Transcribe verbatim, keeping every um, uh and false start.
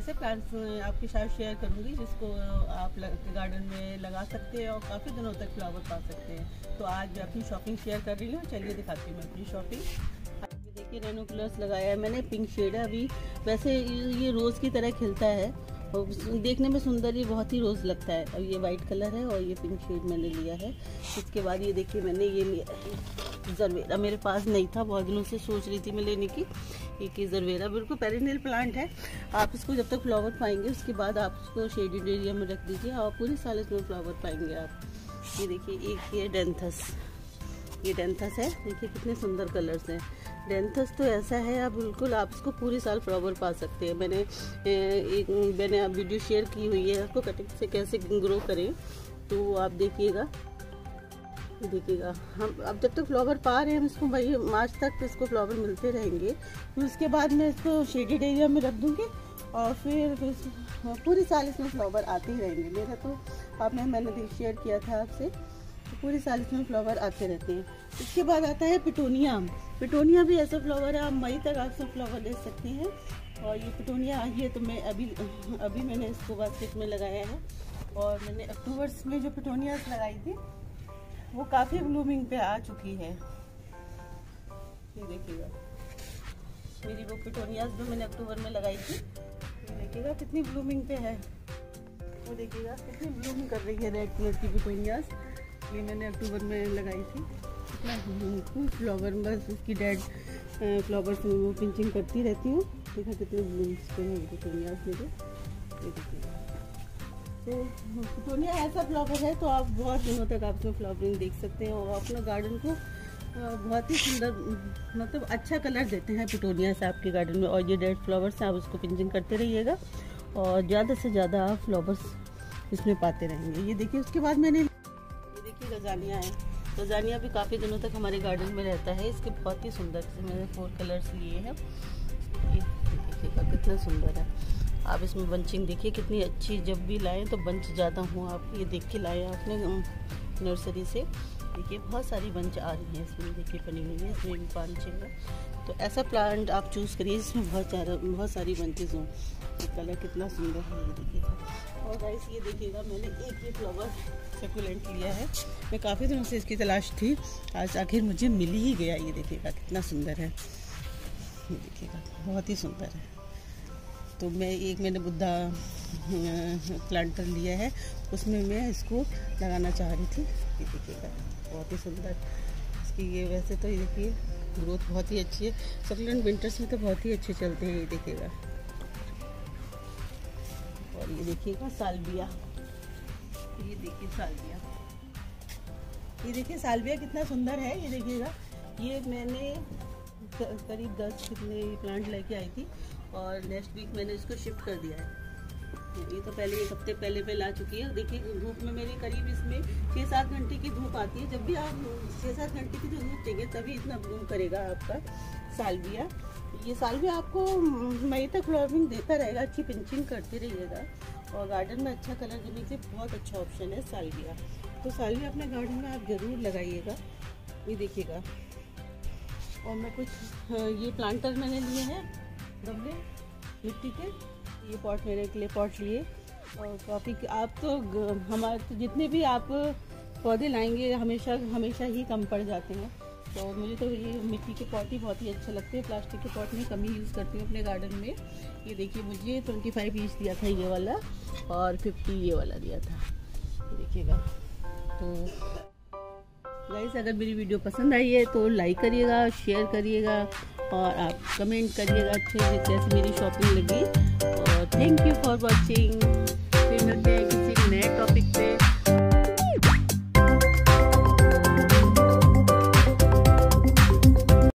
ऐसे प्लांट्स आपके साथ शेयर करूंगी जिसको आप गार्डन में लगा सकते हैं और काफ़ी दिनों तक फ्लावर पा सकते हैं। तो आज मैं अपनी शॉपिंग शेयर कर रही हूँ, चलिए दिखाती हूँ मैं अपनी शॉपिंग। अभी देखिए रेनोकुलस लगाया है मैंने, पिंक शेड है। अभी वैसे ये रोज़ की तरह खिलता है और देखने में सुंदर ही बहुत ही रोज़ लगता है। अब ये वाइट कलर है और ये पिंक शेड मैंने लिया है। इसके बाद ये देखिए मैंने ये लिया है जरबेरा, मेरे पास नहीं था, बहुत दिनों से सोच रही थी मैं लेने की। एक ये जरबेरा बिल्कुल पेरिनियल प्लांट है, आप इसको जब तक फ्लावर पाएंगे उसके बाद आप इसको शेडेड एरिया में रख दीजिए और पूरे साल इसमें फ्लावर पाएंगे आप। ये देखिए एक ये डेंथस, ये डेंथस है, देखिए कितने सुंदर कलर्स हैं। डेंथस तो ऐसा है आप बिल्कुल आप इसको पूरे साल फ्लावर पा सकते हैं। मैंने एक मैंने आप वीडियो शेयर की हुई है इसको कटिंग से कैसे ग्रो करें, तो आप देखिएगा देखिएगा हम अब जब तक फ्लावर पा रहे हैं हम इसको भाई मार्च तक इसको फ्लावर मिलते रहेंगे। फिर उसके बाद मैं इसको शेडेड एरिया में रख दूँगी और फिर, फिर पूरी साल इसमें फ्लावर आते ही रहेंगे। मेरा तो आपने मैंने शेयर किया था आपसे, तो पूरी साल इसमें फ्लावर आते रहते हैं। इसके बाद आता है पिटोनिया। पिटोनिया भी ऐसा फ्लावर है, आप मई तक आप सब फ्लावर ले सकते हैं। और ये पिटोनिया आई है तो मैं अभी अभी मैंने इसको बास्केट में लगाया है। और मैंने अक्टूबर में जो पिटोनियास लगाई थी वो काफ़ी ब्लूमिंग पे आ चुकी है। ये देखिएगा मेरी वो पिटोनियास जो मैंने अक्टूबर में लगाई थी, ये देखिएगा कितनी ब्लूमिंग पे है। वो देखिएगा कितनी ब्लूमिंग कर रही है रेड कलर की पिटोनियास। ये मैंने अक्टूबर में लगाई थी, कितना फ्लावर, बस उसकी डेड फ्लावर्स में वो पिंचिंग करती रहती हूँ। देखा कितने ब्लूम्स पे हैं पिटोनियास मेरे। ये देखिएगा तो पिटोनिया ऐसा फ्लावर है तो आप बहुत दिनों तक आप उसमें फ्लावरिंग देख सकते हैं और अपने गार्डन को बहुत ही सुंदर, मतलब अच्छा कलर देते हैं पिटोनिया से आपके गार्डन में। और ये डेड फ्लावर्स हैं, आप उसको पिंचिंग करते रहिएगा और ज़्यादा से ज़्यादा आप फ्लावर्स इसमें पाते रहेंगे। ये देखिए उसके बाद मैंने ये देखिए रजानिया है, रजानिया भी काफ़ी दिनों तक हमारे गार्डन में रहता है। इसके बहुत ही सुंदर से मैंने फोर कलर्स लिए हैं। ये देखिएगा कितना सुंदर है। आप इसमें बंचिंग देखिए कितनी अच्छी, जब भी लाएं तो बंच ज़्यादा हो, आप ये देख के लाएं आपने नर्सरी से। देखिए बहुत सारी बंच आ रही हैं इसमें, देखिए बनी हुई है, इसमें भी पाँच छः है। तो ऐसा प्लांट आप चूज़ करिए जिसमें बहुत सारा बहुत सारी बंचेज हों। ये कलर कितना सुंदर है, ये देखिएगा। और गाइस ये देखिएगा मैंने एक ये फ्लावर सक्यूलेंट लिया है, मैं काफ़ी दिनों से इसकी तलाश थी, आज आखिर मुझे मिल ही गया। ये देखिएगा कितना सुंदर है, ये देखिएगा बहुत ही सुंदर है। तो मैं एक मैंने बुद्धा प्लांटर लिया है, उसमें मैं इसको लगाना चाह रही थी। ये देखिएगा बहुत ही सुंदर इसकी, ये वैसे तो ये देखिए ग्रोथ बहुत ही अच्छी है। सक्यूलेंट विंटर्स में तो बहुत ही अच्छे चलते हैं। ये देखिएगा और ये देखिएगा साल्विया, ये देखिए साल्विया, ये देखिए साल्विया कितना सुंदर है। ये देखिएगा ये मैंने करीब दस कितने प्लांट लेके आई थी और नेक्स्ट वीक मैंने इसको शिफ्ट कर दिया है। ये तो पहले एक हफ्ते पहले पे ला चुकी है। देखिए धूप में मेरी करीब इसमें छः सात घंटे की धूप आती है। जब भी आप छः सात घंटे की जो धूप चाहिए तभी इतना ब्लूम करेगा आपका साल्विया। ये साल्विया आपको मई तक फ्लावरिंग देता रहेगा, अच्छी पिंचिंग करते रहिएगा और गार्डन में अच्छा कलर देने के बहुत अच्छा ऑप्शन है साल्विया। तो साल्विया अपने गार्डन में आप ज़रूर लगाइएगा। ये देखिएगा और मैं कुछ ये प्लांटर मैंने लिए हैं गमले मिट्टी के, ये पॉट मेरे क्ले पॉट लिए। और काफ़ी आप तो हमारे तो जितने भी आप पौधे लाएंगे हमेशा हमेशा ही कम पड़ जाते हैं। तो मुझे तो ये मिट्टी के पॉट ही बहुत ही अच्छे लगते हैं, प्लास्टिक के पॉट में कम ही यूज़ करती हूँ अपने गार्डन में। ये देखिए मुझे ट्वेंटी फाइव ईच दिया था ये वाला और फिफ्टी ये वाला दिया था। ये देखिएगा। तो गाइस अगर मेरी वीडियो पसंद आई है तो लाइक करिएगा, शेयर करिएगा और आप कमेंट करिएगा अच्छे से कैसे मेरी शॉपिंग लगी। और थैंक यू फॉर वॉचिंग। फिर मिलते हैं किसी नए टॉपिक पे।